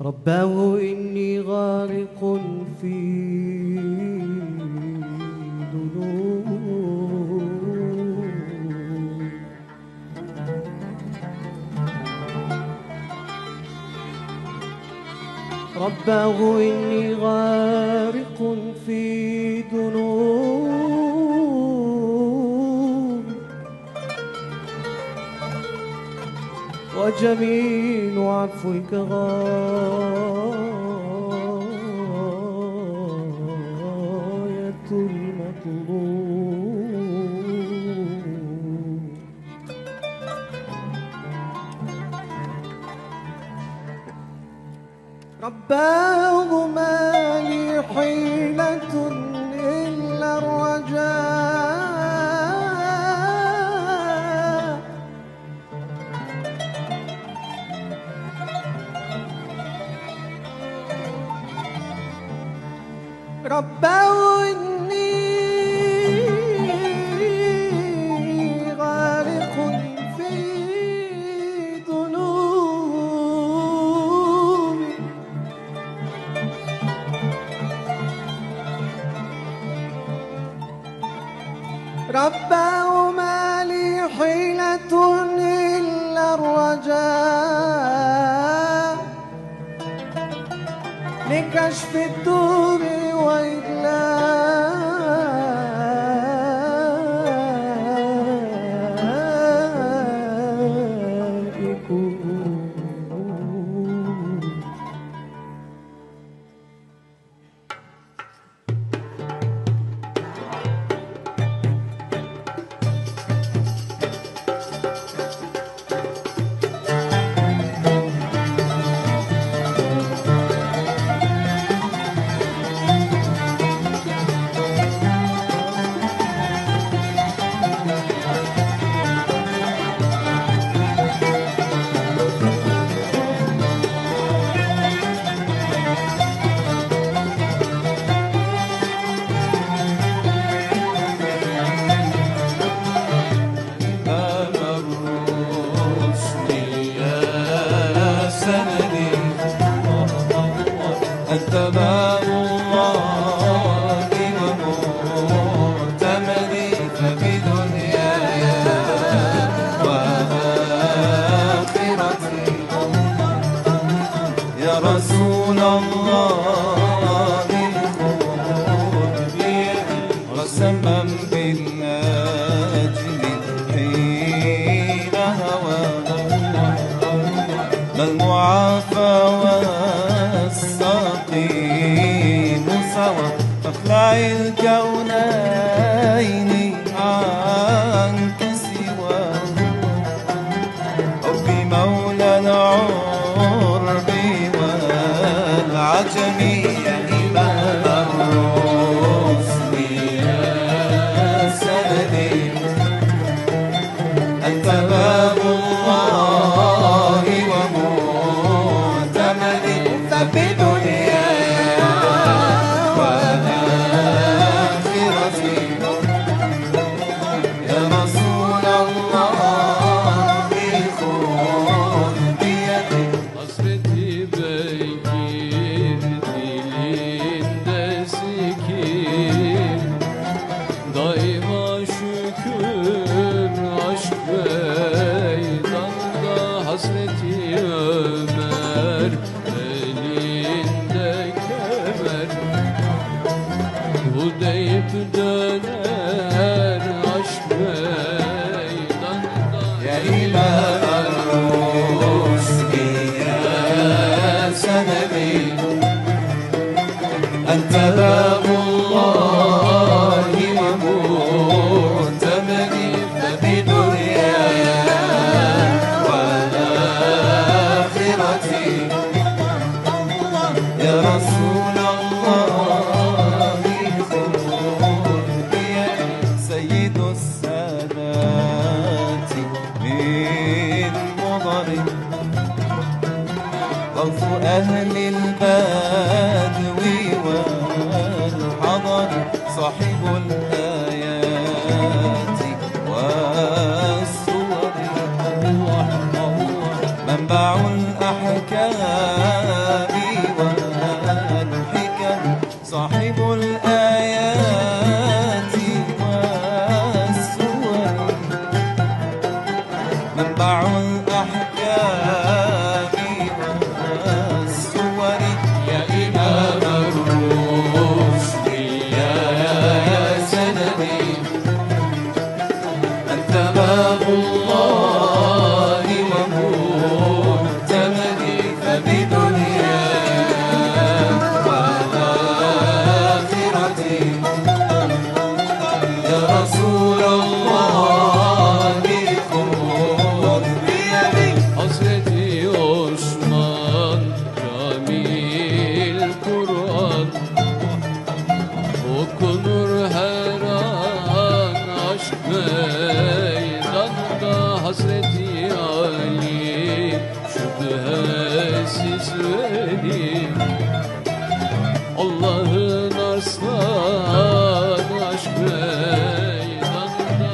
رباه إني غارق في ذنوب، رباه إني غارق في ذنوب، وجميل عفوك غاية المطلوب. رباه ما لي حيلة إلا الرجاء، رباه إني غارق في ذنوب، رباه ما لي حيلة إلا الرجاء لكشف الدور وإدلاء. أنت باب الله ومعتمدي ففي دنياي وآخرتي يا رسول الله خذ بيدي قسما بالنجم حين هوى ما المعافى والسقيم سوى فاخلع الكونين عنك سوى ربي مولى العرب والعجم يا إمام الرسل يا سندي أنت باب الله ومعتمدي ففي دنياي وآخرتي يا رسول الله خذ بيدي Hasreti bekir dilinde zikir, daima şükür aşk meydanda. Hasreti Ömer elinde kemer, bu deyip döner aşk meydanda. يا إمام الرشد يا سندي أنت باب الله ومعتمدي ففي دنياي وآخرتي يا رسول الله خذ بيدي سيد السادات من مضر غوث أهل البدو والحضر صاحب الآيات والسور منبع الأحد الأحكام والحكم صاحب الآيات والسور منبع الأحكام والسور يا إمام الرشد يا سندي أنت باب الله ومعتمدي فبدنياي وآخرتي يا رسول الله خذ بيدي حسرتي عثمان جميل القرآن okunur her an aşk meydanda hasreti Ali şüphesiz veli Allah'ın arslan aşk meydanda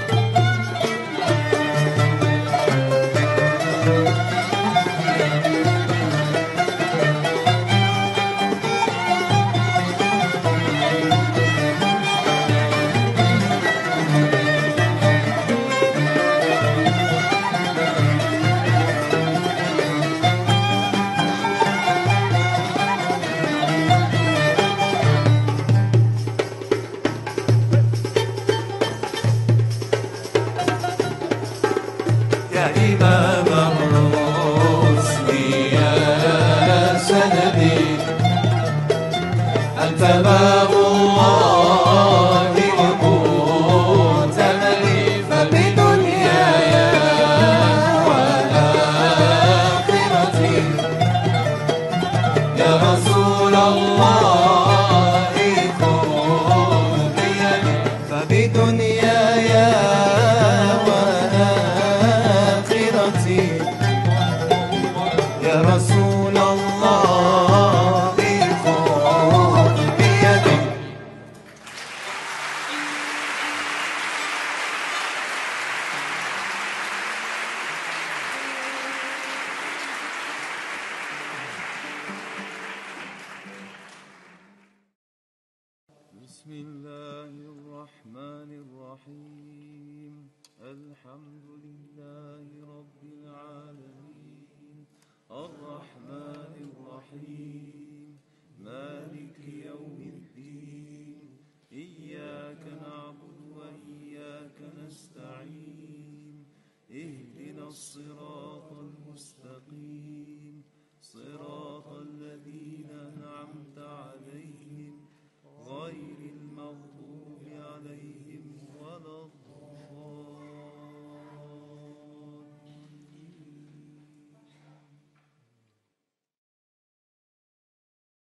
يا إمام الرشد يا سندي أنت باب الله ومعتمدي فبدنياي وآخرتي يا رسول الله خذ بيدي فبدنياي وآخرتي يا رسول الله خذ بيدي بسم الله الرحمن الرحيم الحمد لله رب العالمين الرحمن الرحيم